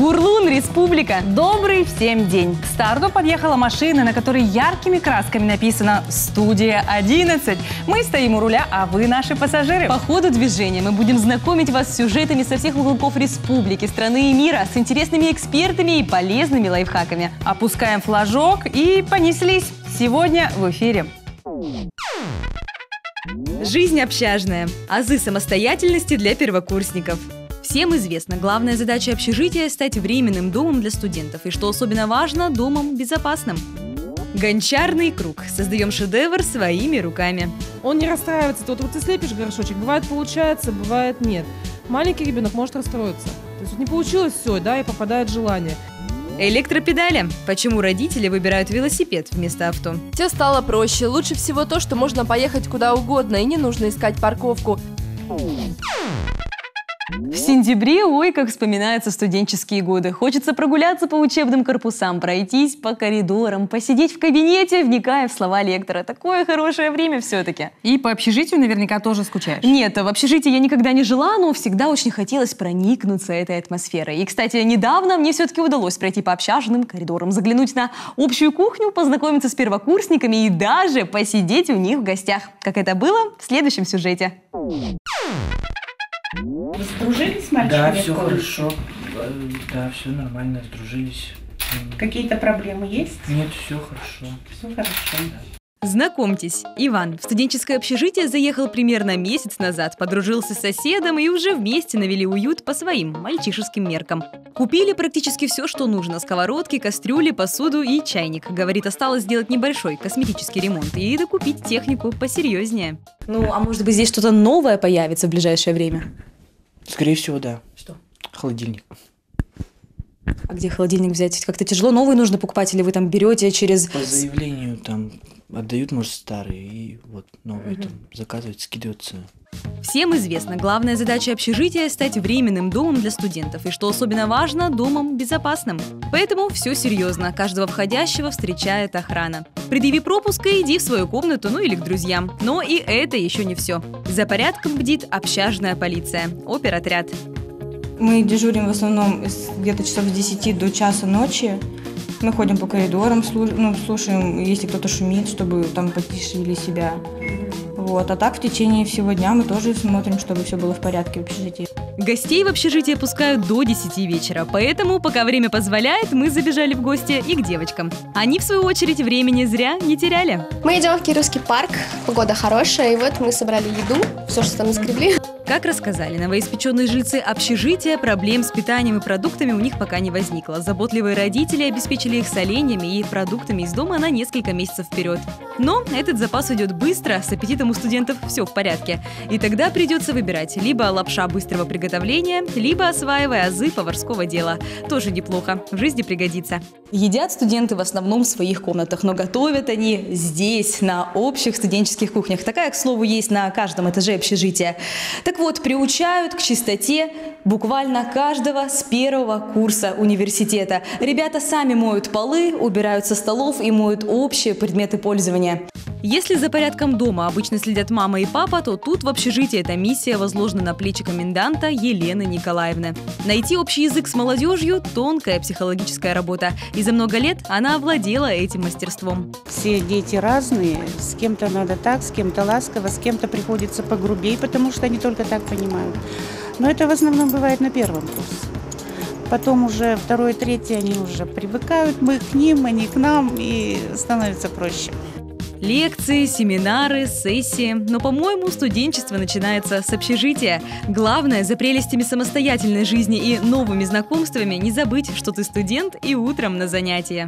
Бурлун, республика. Добрый всем день. К старту подъехала машина, на которой яркими красками написано «Студия 11». Мы стоим у руля, а вы наши пассажиры. По ходу движения мы будем знакомить вас с сюжетами со всех уголков республики, страны и мира, с интересными экспертами и полезными лайфхаками. Опускаем флажок и понеслись. Сегодня в эфире. Жизнь общажная. Азы самостоятельности для первокурсников. Всем известно, главная задача общежития – стать временным домом для студентов. И что особенно важно – домом безопасным. Гончарный круг. Создаем шедевр своими руками. Он не расстраивается. Вот ты слепишь горшочек, бывает получается, бывает нет. Маленький ребенок может расстроиться. То есть вот не получилось все, да, и попадает желание. Электропедали. Почему родители выбирают велосипед вместо авто? Все стало проще. Лучше всего то, что можно поехать куда угодно и не нужно искать парковку. В сентябре, ой, как вспоминаются студенческие годы. Хочется прогуляться по учебным корпусам, пройтись по коридорам, посидеть в кабинете, вникая в слова лектора. Такое хорошее время все-таки. И по общежитию наверняка тоже скучаешь? Нет, в общежитии я никогда не жила, но всегда очень хотелось проникнуться этой атмосферой. И, кстати, недавно мне все-таки удалось пройти по общажным коридорам, заглянуть на общую кухню, познакомиться с первокурсниками и даже посидеть у них в гостях. Как это было в следующем сюжете. Вы сдружились с мальчиками? Да, все хорошо. Да, все нормально, сдружились. Какие-то проблемы есть? Нет, все хорошо. Все хорошо. Да. Знакомьтесь, Иван в студенческое общежитие заехал примерно месяц назад, подружился с соседом и уже вместе навели уют по своим мальчишеским меркам. Купили практически все, что нужно – сковородки, кастрюли, посуду и чайник. Говорит, осталось сделать небольшой косметический ремонт и докупить технику посерьезнее. Ну, а может быть, здесь что-то новое появится в ближайшее время? Скорее всего, да. Что? Холодильник. А где холодильник взять? Как-то тяжело, новый нужно покупать, или вы там берете через... По заявлению там отдают, может, старые, и вот новые там заказывать, скидываться. Всем известно, главная задача общежития – стать временным домом для студентов. И что особенно важно – домом безопасным. Поэтому все серьезно. Каждого входящего встречает охрана. Предъяви пропуск и иди в свою комнату, ну или к друзьям. Но и это еще не все. За порядком бдит общажная полиция, оперотряд. Мы дежурим в основном где-то часов с 10 до часа ночи. Мы ходим по коридорам, слушаем, если кто-то шумит, чтобы там потише вели себя. Вот. А так в течение всего дня мы тоже смотрим, чтобы все было в порядке в общежитии. Гостей в общежитие пускают до 10 вечера, поэтому, пока время позволяет, мы забежали в гости и к девочкам. Они, в свою очередь, времени зря не теряли. Мы идем в Кировский парк, погода хорошая, и вот мы собрали еду, все, что там наскребли. Как рассказали новоиспеченные жильцы общежития, проблем с питанием и продуктами у них пока не возникло. Заботливые родители обеспечили их соленьями и продуктами из дома на несколько месяцев вперед. Но этот запас идет быстро, с аппетитом у студентов все в порядке. И тогда придется выбирать либо лапша быстрого приготовления, либо осваивая азы поварского дела. Тоже неплохо, в жизни пригодится. Едят студенты в основном в своих комнатах, но готовят они здесь, на общих студенческих кухнях. Такая, к слову, есть на каждом этаже общежития. Так вот, приучают к чистоте буквально каждого с первого курса университета. Ребята сами моют полы, убирают со столов и моют общие предметы пользования. Если за порядком дома обычно следят мама и папа, то тут в общежитии эта миссия возложена на плечи коменданта Елены Николаевны. Найти общий язык с молодежью – тонкая психологическая работа. И за много лет она овладела этим мастерством. Все дети разные. С кем-то надо так, с кем-то ласково, с кем-то приходится погрубей, потому что они только так понимают. Но это в основном бывает на первом курсе. Потом уже второй, третий, они уже привыкают, мы к ним, они к нам, и становится проще. Лекции, семинары, сессии. Но, по-моему, студенчество начинается с общежития. Главное, за прелестями самостоятельной жизни и новыми знакомствами не забыть, что ты студент и утром на занятия.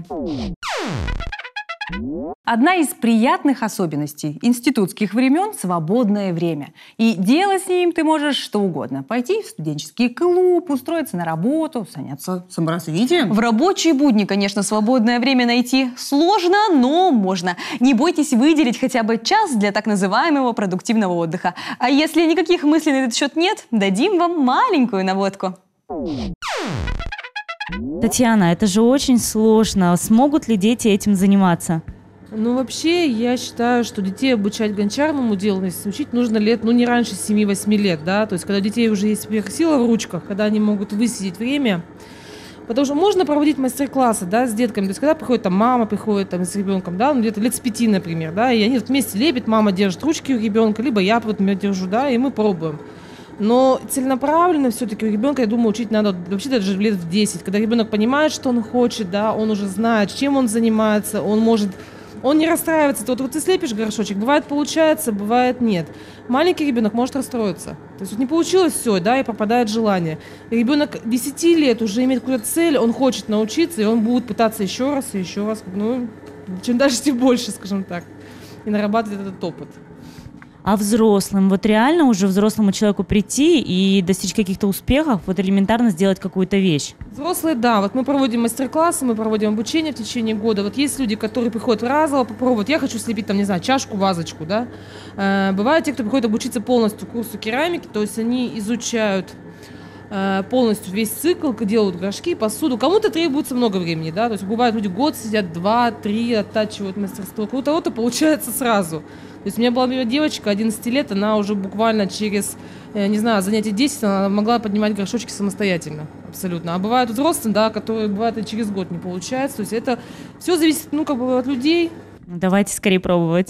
Одна из приятных особенностей институтских времен – свободное время. И делать с ним ты можешь что угодно. Пойти в студенческий клуб, устроиться на работу, заняться саморазвитием. В рабочие будни, конечно, свободное время найти сложно, но можно. Не бойтесь выделить хотя бы час для так называемого продуктивного отдыха. А если никаких мыслей на этот счет нет, дадим вам маленькую наводку. Татьяна, это же очень сложно. Смогут ли дети этим заниматься? Ну, вообще, я считаю, что детей обучать гончарному делу, если учить нужно лет, ну, не раньше 7-8 лет, да, то есть, когда у детей уже есть сверхсила в ручках, когда они могут высидеть время, Потому что можно проводить мастер-классы, да, с детками. То есть, когда приходит там мама, приходит там с ребенком, да, ну, где-то лет с 5, например, да, и они вот вместе лепят, мама держит ручки у ребенка, либо я вот держу, да, и мы пробуем. Но целенаправленно все-таки у ребенка, я думаю, учить надо вообще даже лет в 10, когда ребенок понимает, что он хочет, да, он уже знает, чем он занимается, он не расстраивается. Вот ты слепишь горшочек, бывает получается, бывает нет. Маленький ребенок может расстроиться. То есть вот не получилось все, да, и пропадает желание. И ребенок 10 лет уже имеет какую-то цель, он хочет научиться, и он будет пытаться еще раз, ну, чем дальше, тем больше, скажем так, и нарабатывать этот опыт. А взрослым, вот реально уже взрослому человеку прийти и достичь каких-то успехов, вот элементарно сделать какую-то вещь? Взрослые, да, вот мы проводим мастер-классы, мы проводим обучение в течение года. Вот есть люди, которые приходят разово попробовать, я хочу слепить там, не знаю, чашку, вазочку, да. Бывают те, кто приходит обучиться полностью курсу керамики, то есть они изучают полностью весь цикл, делают горшки, посуду. Кому-то требуется много времени, да, то есть бывает люди год сидят, 2-3, оттачивают мастерство, у кого-то получается сразу. То есть у меня была девочка 11 лет, она уже буквально через, не знаю, занятий 10 она могла поднимать горшочки самостоятельно, абсолютно. А бывают взрослые, да, которые бывает и через год не получается. То есть это все зависит, ну, как бы от людей. Давайте скорее пробовать.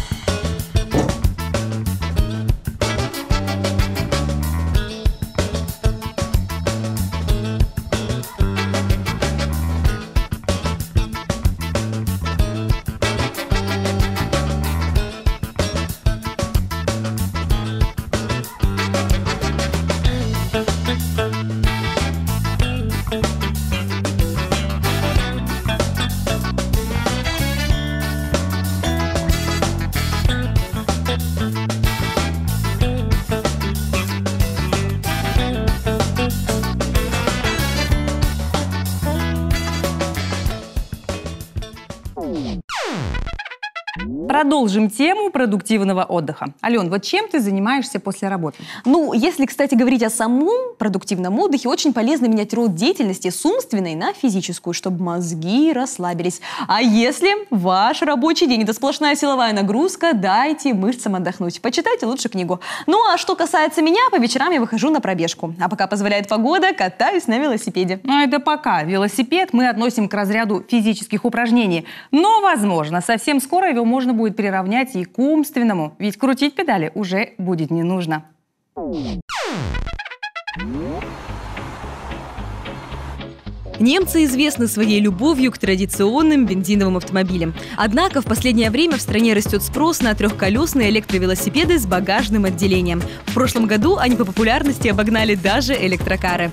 Продолжим тему продуктивного отдыха. Ален, вот чем ты занимаешься после работы? Ну, если, кстати, говорить о самом продуктивном отдыхе, очень полезно менять род деятельности с умственной на физическую, чтобы мозги расслабились. А если ваш рабочий день – это сплошная силовая нагрузка, дайте мышцам отдохнуть. Почитайте лучше книгу. Ну, а что касается меня, по вечерам я выхожу на пробежку. А пока позволяет погода, катаюсь на велосипеде. Ну, это пока. Велосипед мы относим к разряду физических упражнений. Но, возможно, совсем скоро его можно будет приравнять и к умственному, ведь крутить педали уже будет не нужно. Немцы известны своей любовью к традиционным бензиновым автомобилям. Однако в последнее время в стране растет спрос на трехколесные электровелосипеды с багажным отделением. В прошлом году они по популярности обогнали даже электрокары.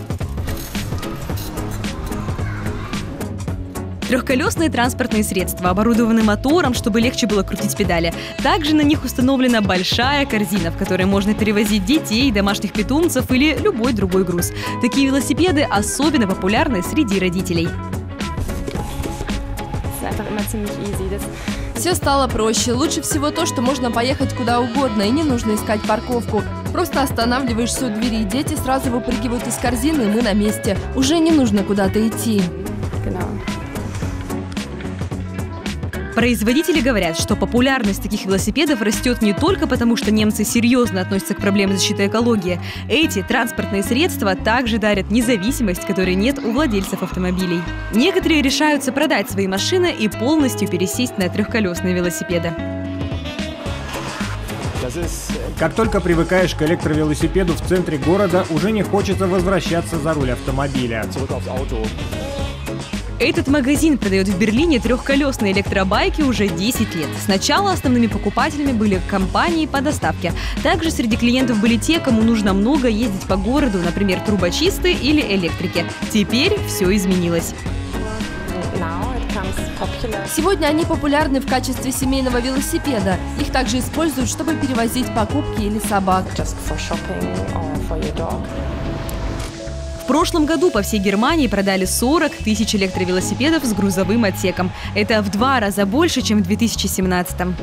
Трехколесные транспортные средства оборудованы мотором, чтобы легче было крутить педали. Также на них установлена большая корзина, в которой можно перевозить детей, домашних питомцев или любой другой груз. Такие велосипеды особенно популярны среди родителей. Все стало проще. Лучше всего то, что можно поехать куда угодно и не нужно искать парковку. Просто останавливаешься у двери, дети сразу выпрыгивают из корзины, и мы на месте. Уже не нужно куда-то идти. Производители говорят, что популярность таких велосипедов растет не только потому, что немцы серьезно относятся к проблеме защиты экологии. Эти транспортные средства также дарят независимость, которой нет у владельцев автомобилей. Некоторые решаются продать свои машины и полностью пересесть на трехколесные велосипеды. Как только привыкаешь к электровелосипеду в центре города, уже не хочется возвращаться за руль автомобиля. Этот магазин продает в Берлине трехколесные электробайки уже 10 лет. Сначала основными покупателями были компании по доставке. Также среди клиентов были те, кому нужно много ездить по городу, например, трубочисты или электрики. Теперь все изменилось. Сегодня они популярны в качестве семейного велосипеда. Их также используют, чтобы перевозить покупки или собак. В прошлом году по всей Германии продали 40 тысяч электровелосипедов с грузовым отсеком. Это в 2 раза больше, чем в 2017-м.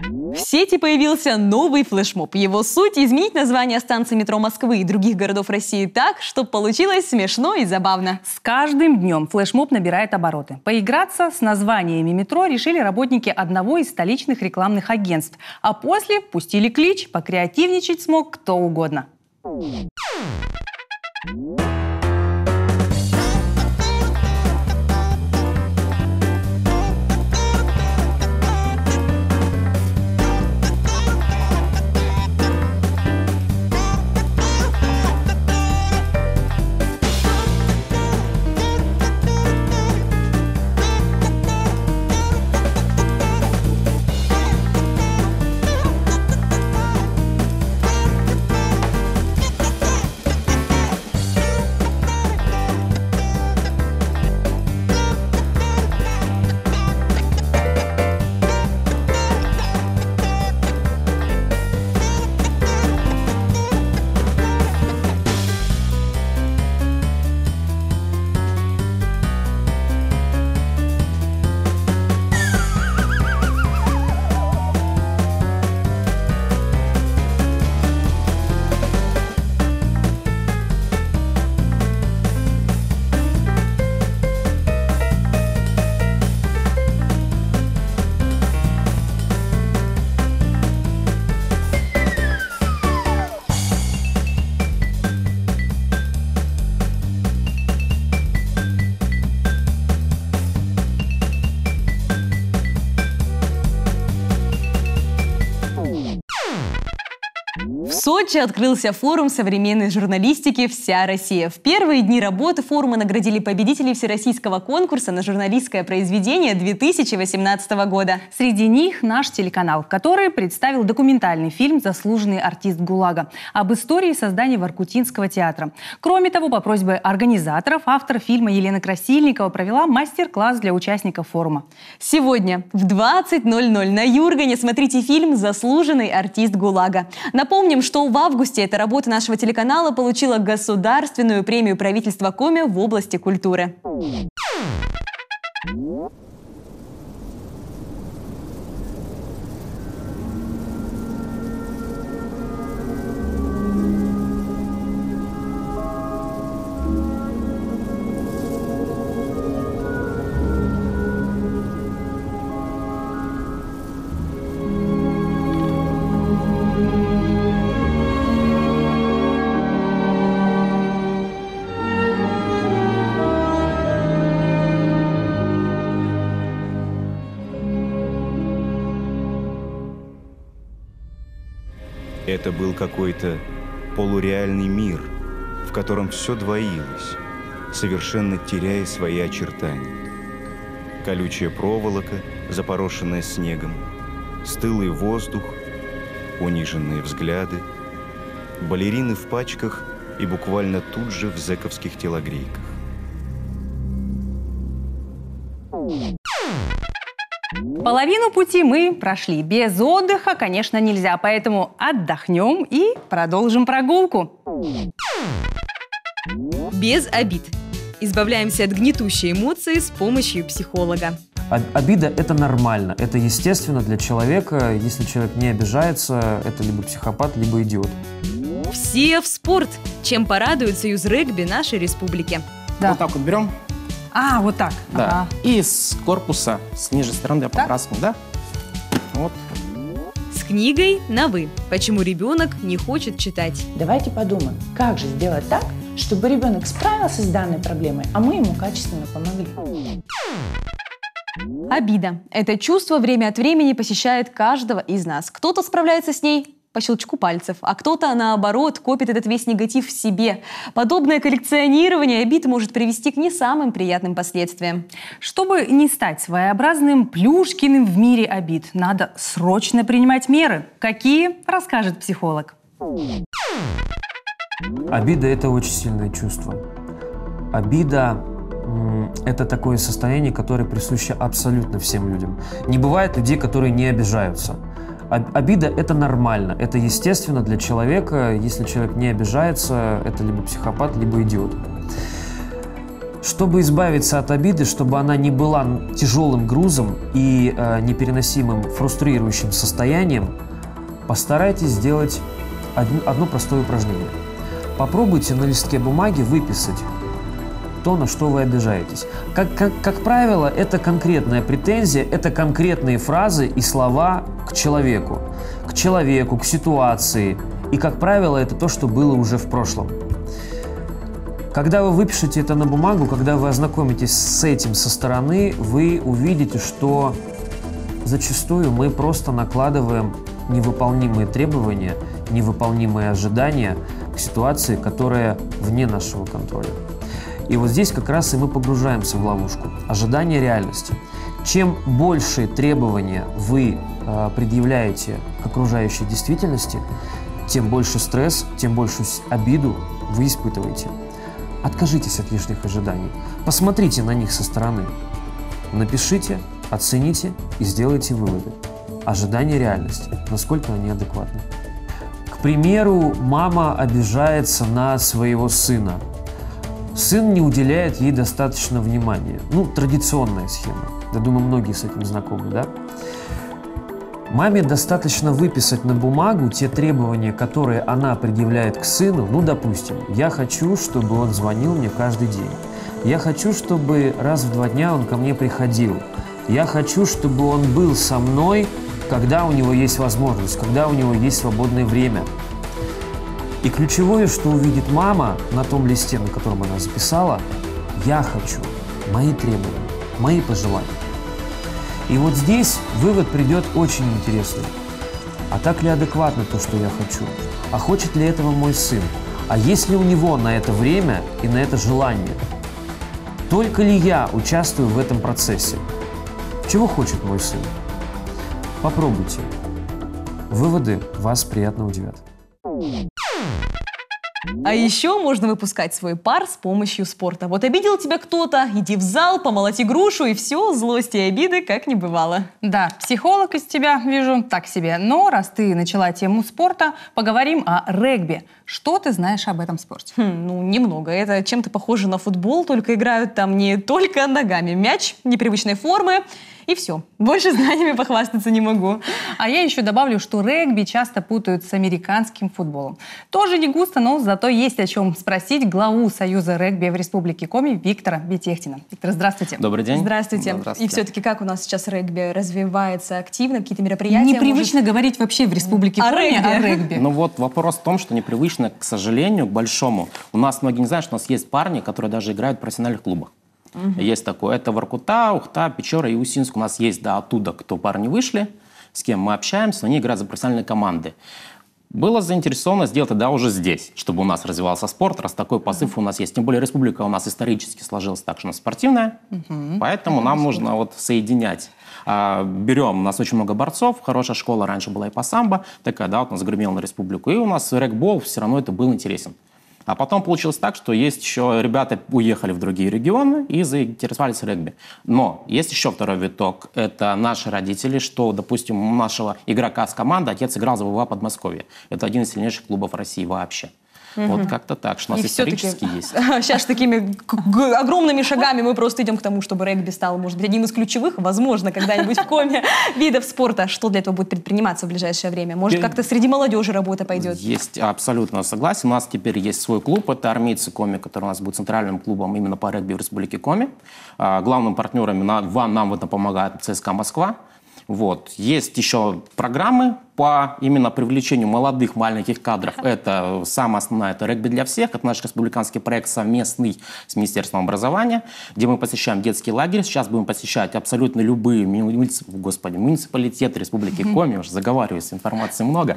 В сети появился новый флешмоб. Его суть – изменить название станций метро Москвы и других городов России так, чтобы получилось смешно и забавно. С каждым днем флешмоб набирает обороты. Поиграться с названиями метро решили работники одного из столичных рекламных агентств. А после пустили клич, покреативничать смог кто угодно. В Сочи открылся форум современной журналистики «Вся Россия». В первые дни работы форума наградили победителей всероссийского конкурса на журналистское произведение 2018 года. Среди них наш телеканал, который представил документальный фильм «Заслуженный артист ГУЛАГа» об истории создания Воркутинского театра. Кроме того, по просьбе организаторов, автор фильма Елена Красильникова провела мастер-класс для участников форума. Сегодня в 20:00 на Юргане смотрите фильм «Заслуженный артист ГУЛАГа». Напомним, что в августе эта работа нашего телеканала получила государственную премию правительства Коми в области культуры. Это был какой-то полуреальный мир, в котором все двоилось, совершенно теряя свои очертания. Колючая проволока, запорошенная снегом, стылый воздух, униженные взгляды, балерины в пачках и буквально тут же в зэковских телогрейках. Половину пути мы прошли. Без отдыха, конечно, нельзя, поэтому отдохнем и продолжим прогулку. Без обид. Избавляемся от гнетущей эмоции с помощью психолога. Обида – это нормально, это естественно для человека. Если человек не обижается, это либо психопат, либо идиот. Все в спорт. Чем порадует союз регби нашей республики. Да. Вот так вот берем. А, вот так. Да. Ага. И с корпуса, с нижней стороны подбрасываем, да? Вот. С книгой на «вы». Почему ребенок не хочет читать? Давайте подумаем, как же сделать так, чтобы ребенок справился с данной проблемой, а мы ему качественно помогли. Обида. Это чувство время от времени посещает каждого из нас. Кто-то справляется с ней по щелчку пальцев, а кто-то, наоборот, копит этот весь негатив в себе. Подобное коллекционирование обид может привести к не самым приятным последствиям. Чтобы не стать своеобразным Плюшкиным в мире обид, надо срочно принимать меры. Какие, расскажет психолог. Обида – это очень сильное чувство. Обида – это такое состояние, которое присуще абсолютно всем людям. Не бывает людей, которые не обижаются. Обида – это нормально, это естественно для человека. Если человек не обижается, это либо психопат, либо идиот. Чтобы избавиться от обиды, чтобы она не была тяжелым грузом и непереносимым фрустрирующим состоянием, постарайтесь сделать одно простое упражнение. Попробуйте на листке бумаги выписать то, на что вы обижаетесь. Как правило, это конкретная претензия, это конкретные фразы и слова к человеку, к ситуации. И, как правило, это то, что было уже в прошлом. Когда вы выпишете это на бумагу, когда вы ознакомитесь с этим со стороны, вы увидите, что зачастую мы просто накладываем невыполнимые требования, невыполнимые ожидания к ситуации, которая вне нашего контроля. И вот здесь как раз и мы погружаемся в ловушку. Ожидание реальности. Чем больше требования вы предъявляете к окружающей действительности, тем больше стресс, тем больше обиду вы испытываете. Откажитесь от лишних ожиданий. Посмотрите на них со стороны. Напишите, оцените и сделайте выводы. Ожидания реальности. Насколько они адекватны. К примеру, мама обижается на своего сына. Сын не уделяет ей достаточно внимания. Традиционная схема. Я думаю, многие с этим знакомы, да? Маме достаточно выписать на бумагу те требования, которые она предъявляет к сыну. Допустим, я хочу, чтобы он звонил мне каждый день. Я хочу, чтобы раз в 2 дня он ко мне приходил. Я хочу, чтобы он был со мной, когда у него есть возможность, когда у него есть свободное время. И ключевое, что увидит мама на том листе, на котором она записала: я хочу, мои требования, мои пожелания. И вот здесь вывод придет очень интересный. А так ли адекватно то, что я хочу? А хочет ли этого мой сын? А есть ли у него на это время и на это желание? Только ли я участвую в этом процессе? Чего хочет мой сын? Попробуйте. Выводы вас приятно удивят. А еще можно выпускать свой пар с помощью спорта. Вот обидел тебя кто-то, иди в зал, помолоти грушу, и все, злости и обиды как не бывало. Да, психолог из тебя, вижу, так себе. Но раз ты начала тему спорта, поговорим о регби. Что ты знаешь об этом спорте? Немного. Это чем-то похоже на футбол, только играют там не только ногами. Мяч непривычной формы. И все. Больше знаниями похвастаться не могу. А я еще добавлю, что регби часто путают с американским футболом. Тоже не густо, но зато есть о чем спросить главу Союза регби в Республике Коми Виктора Бетехтина. Виктор, здравствуйте. Добрый день. Здравствуйте. Здравствуйте. И все-таки как у нас сейчас регби развивается активно? Какие-то мероприятия? Непривычно говорить вообще в Республике Коми о регби. Вопрос в том, что непривычно, к сожалению, к большому. У нас многие не знают, что у нас есть парни, которые даже играют в профессиональных клубах. Есть такое. Это Воркута, Ухта, Печора и Усинск. У нас есть, оттуда, кто парни вышли, с кем мы общаемся, они играют за профессиональные команды. Было заинтересовано сделать тогда уже здесь, чтобы у нас развивался спорт, раз такой позыв у нас есть. Тем более республика у нас исторически сложилась так, что она спортивная, поэтому нам нужно соединять. Берем, у нас очень много борцов, хорошая школа раньше была и по самбо, такая, у нас загремела на республику, и у нас регбол, все равно это был интересен. А потом получилось так, что есть еще ребята уехали в другие регионы и заинтересовались регби. Но есть еще второй виток. Это наши родители, что, допустим, у нашего игрока с команды отец играл за ВВА Подмосковье. Это один из сильнейших клубов России вообще. Вот как-то так, что у нас исторически есть. Сейчас такими огромными шагами мы просто идем к тому, чтобы регби стал, может быть, одним из ключевых, возможно, когда-нибудь в Коми видов спорта. Что для этого будет предприниматься в ближайшее время? Может, как-то среди молодежи работа пойдет? Есть, абсолютно согласен. У нас теперь есть свой клуб, это армейцы Коми, который у нас будет центральным клубом именно по регби в Республике Коми. Главным партнером нам в этом помогает ЦСКА Москва. Есть еще программы по именно привлечению молодых маленьких кадров. Это самая основная, это регби для всех. Это наш республиканский проект совместный с Министерством образования, где мы посещаем детский лагерь. Сейчас будем посещать абсолютно любые муниципалитеты Республики Коми. Уже заговариваюсь, информации много.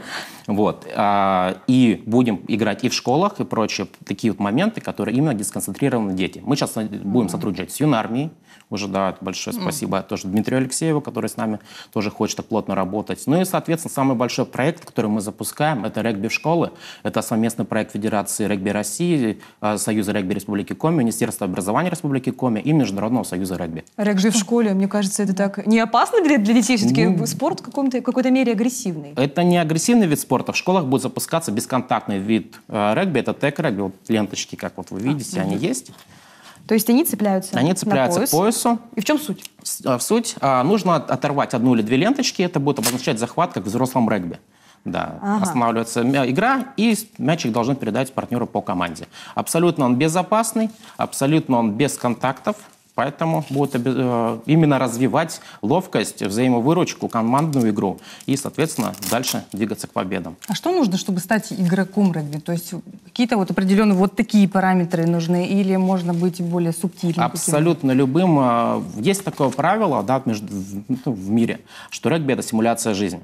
И будем играть и в школах, и прочие такие моменты, которые именно где сконцентрированы дети. Мы сейчас будем сотрудничать с юнармией. Уже, большое спасибо тоже Дмитрию Алексееву, который с нами тоже хочет плотно работать. И, соответственно, самый большой проект, который мы запускаем, это регби в школы. Это совместный проект Федерации регби России, Союза регби Республики Коми, Министерства образования Республики Коми и Международного союза регби. Регби в школе, мне кажется, это так не опасно для детей? Все-таки спорт в какой-то мере агрессивный. Это не агрессивный вид спорта. В школах будет запускаться бесконтактный вид регби. Это тег-регби. Ленточки, как вы видите, они есть. То есть они цепляются Они цепляются на к поясу. И в чем суть? Суть. Нужно оторвать одну или две ленточки. Это будет обозначать захват, как в взрослом регби. Да. Останавливается игра, и мячик должен передать партнеру по команде. Абсолютно он безопасный, абсолютно он без контактов. Поэтому будет именно развивать ловкость, взаимовыручку, командную игру и, соответственно, дальше двигаться к победам. А что нужно, чтобы стать игроком регби? То есть какие-то вот определенные вот такие параметры нужны или можно быть более субтильным? Абсолютно любым. Есть такое правило, да, в мире, что регби – это симуляция жизни.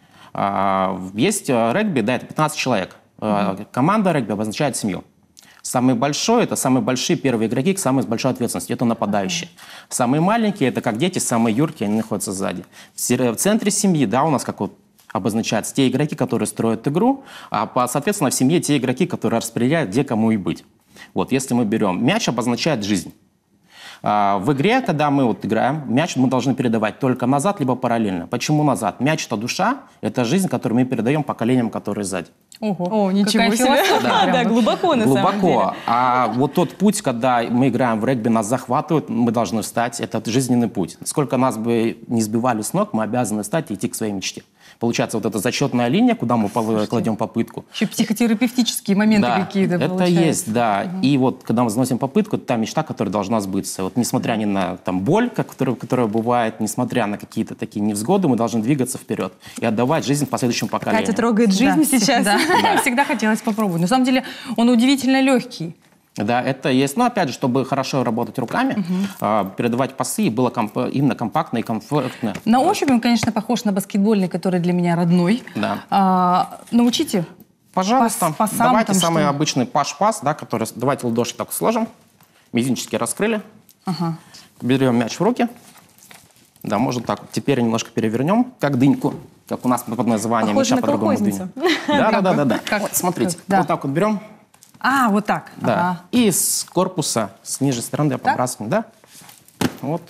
Есть регби, да, это 15 человек. Команда регби обозначает семью. Самый большой – это самые большие первые игроки, самые с большой ответственностью. Это нападающие. Самые маленькие – это как дети, самые юркие, они находятся сзади. В центре семьи, да, у нас как вот обозначаются те игроки, которые строят игру, соответственно, в семье те игроки, которые распределяют, где кому и быть. Вот, если мы берем, мяч обозначает жизнь. В игре, когда мы вот играем, мяч мы должны передавать только назад, либо параллельно. Почему назад? Мяч – это душа, это жизнь, которую мы передаем поколениям, которые сзади. Ого, ничего себе. Да, глубоко на самом деле. А вот тот путь, когда мы играем в регби, нас захватывают, мы должны встать, это жизненный путь. Сколько нас бы не сбивали с ног, мы обязаны встать и идти к своей мечте. Получается, вот эта зачетная линия, куда мы кладем попытку. Еще психотерапевтические моменты какие-то это есть, да. И вот, когда мы заносим попытку, это та мечта, которая должна сбыться. Вот несмотря ни на боль, которая бывает, несмотря на какие-то такие невзгоды, мы должны двигаться вперед и отдавать жизнь последующим поколениям. Катя трогает жизнь сейчас. Всегда хотелось попробовать. На самом деле он удивительно легкий. Да, это есть. Но опять же, чтобы хорошо работать руками, передавать пасы, было именно компактно и комфортно. На ощупь он, конечно, похож на баскетбольный, который для меня родной. Да. Научите. Пожалуйста. Давайте самый обычный паш-пас, да, который... Давайте ладошки так сложим, мизинчики раскрыли. Берем мяч в руки. Да, можно так. Теперь немножко перевернем, как дыньку, как у нас под названием мяча по-другому дыня. Да. Вот, смотрите, вот так вот берем. Вот так. Да. И с корпуса, с нижней стороны побрасываем, да? Вот.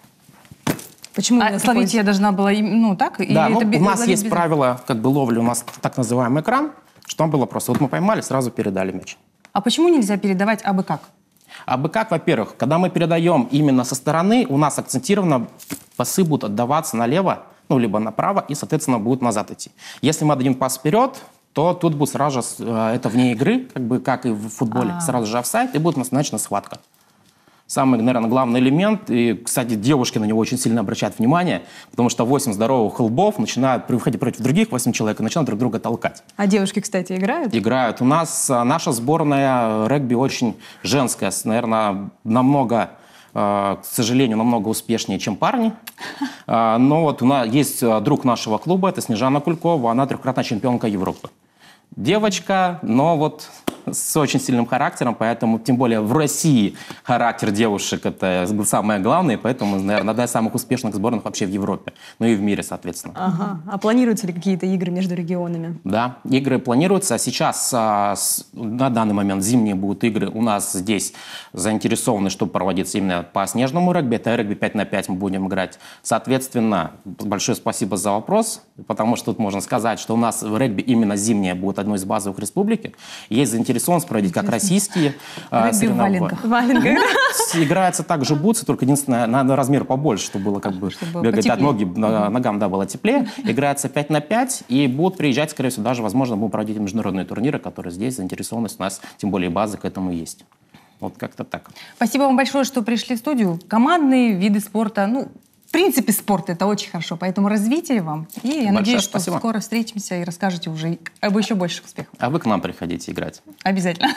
Почему словить я должна была, так? Да, у нас есть правило, ловли, у нас так называемый экран, что было просто. Вот мы поймали, сразу передали мяч. А почему нельзя передавать абы как? Абы как, во-первых, когда мы передаем именно со стороны, у нас акцентированно пасы будут отдаваться налево, либо направо, и, соответственно, будут назад идти. Если мы отдадим пас вперед, то тут будет сразу же, это вне игры, как и в футболе, сразу же офсайд, и будет назначена схватка. Самый, наверное, главный элемент, и, кстати, девушки на него очень сильно обращают внимание, потому что 8 здоровых лбов начинают, при выходе против других 8 человек, начинают друг друга толкать. А девушки, кстати, играют? Играют. У нас наша сборная регби очень женская, наверное, намного... к сожалению, намного успешнее, чем парни. Но вот у нас есть друг нашего клуба, это Снежана Кулькова, она трехкратная чемпионка Европы. Девочка, но вот с очень сильным характером, поэтому, тем более в России характер девушек – это самое главное, поэтому, наверное, одна из самых успешных сборных вообще в Европе, и в мире, соответственно. А планируются ли какие-то игры между регионами? Да, игры планируются. Сейчас, на данный момент, зимние будут игры. У нас здесь заинтересованы, чтобы проводиться именно по снежному регби. Это регби 5×5 мы будем играть. Соответственно, большое спасибо за вопрос, потому что тут можно сказать, что у нас в регби именно зимнее будет одной из базовых республики. Есть заинтересованность проводить как российские соревнования. В валенках. Играется также бутсы, только единственное, на размер побольше, чтобы было бегать от ноги, ногам, было теплее. Играется 5×5, и будут приезжать, скорее всего, даже, возможно, будем проводить международные турниры, которые здесь, заинтересованность у нас, тем более базы к этому есть. Вот как-то так. Спасибо вам большое, что пришли в студию. Командные виды спорта, в принципе, спорт – это очень хорошо, поэтому развития вам. И я надеюсь, что скоро встретимся и расскажете уже об еще больших успехах. А вы к нам приходите играть. Обязательно.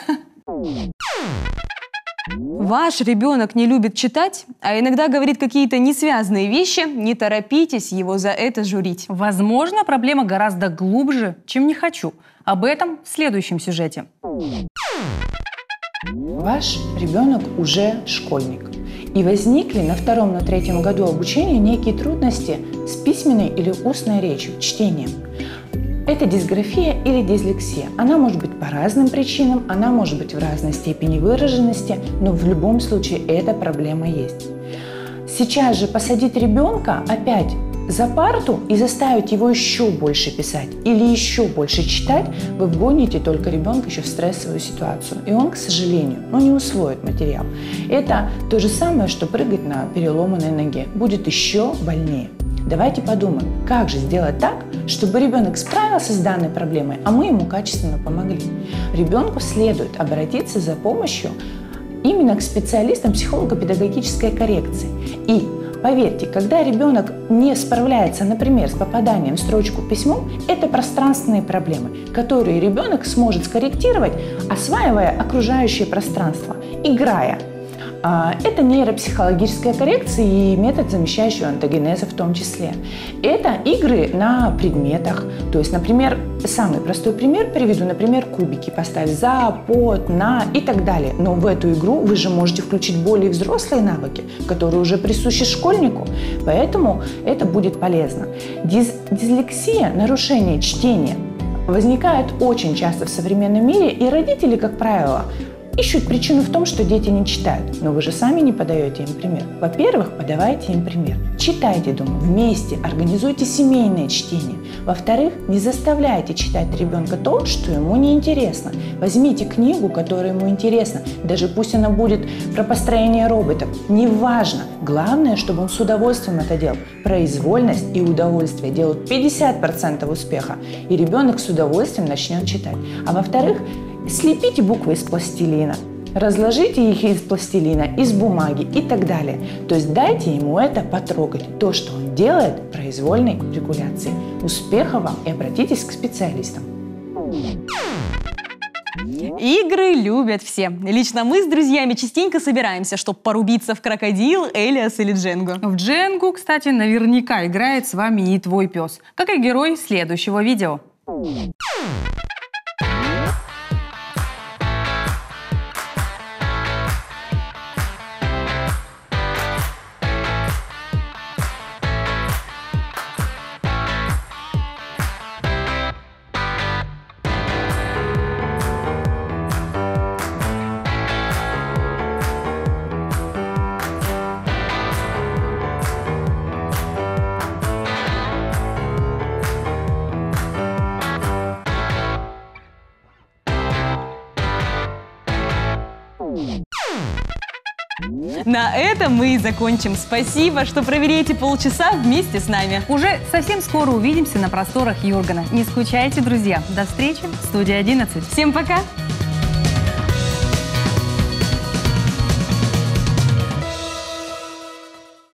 Ваш ребенок не любит читать, а иногда говорит какие-то несвязные вещи. Не торопитесь его за это журить. Возможно, проблема гораздо глубже, чем «не хочу». Об этом в следующем сюжете. Ваш ребенок уже школьник. И возникли на 2-м, на 3-м году обучения некие трудности с письменной или устной речью, чтением. Это дисграфия или дислексия. Она может быть по разным причинам, она может быть в разной степени выраженности, но в любом случае эта проблема есть. Сейчас же посадить ребенка опять за парту и заставить его еще больше писать или еще больше читать, вы вгоните только ребенка еще в стрессовую ситуацию. И он, к сожалению, не усвоит материал. Это то же самое, что прыгать на переломанной ноге. Будет еще больнее. Давайте подумаем, как же сделать так, чтобы ребенок справился с данной проблемой, а мы ему качественно помогли. Ребенку следует обратиться за помощью именно к специалистам психолого-педагогической коррекции. И поверьте, когда ребенок не справляется, например, с попаданием в строчку письмом, это пространственные проблемы, которые ребенок сможет скорректировать, осваивая окружающее пространство, играя. Это нейропсихологическая коррекция и метод замещающего антогенеза в том числе. Это игры на предметах. То есть, например, самый простой пример приведу, например, кубики поставить за, под, на и так далее. Но в эту игру вы же можете включить более взрослые навыки, которые уже присущи школьнику, поэтому это будет полезно. Дислексия, нарушение чтения, возникает очень часто в современном мире, и родители, как правило, ищут причину в том, что дети не читают. Но вы же сами не подаете им пример. Во-первых, подавайте им пример. Читайте дома вместе, организуйте семейное чтение. Во-вторых, не заставляйте читать ребенка то, что ему не интересно. Возьмите книгу, которая ему интересна, даже пусть она будет про построение роботов. Неважно. Главное, чтобы он с удовольствием это делал. Произвольность и удовольствие делают 50% успеха, и ребенок с удовольствием начнет читать. А во-вторых, слепите буквы из пластилина, разложите их из пластилина, из бумаги и так далее. То есть дайте ему это потрогать, то, что он делает произвольной регуляцией. Успехов вам и обратитесь к специалистам. Игры любят все. Лично мы с друзьями частенько собираемся, чтобы порубиться в крокодил, Элиас или Дженгу. В Дженгу, кстати, наверняка играет с вами и твой пес, как и герой следующего видео. На этом мы и закончим. Спасибо, что провели эти полчаса вместе с нами. Уже совсем скоро увидимся на просторах Юргана. Не скучайте, друзья. До встречи в студии 11. Всем пока!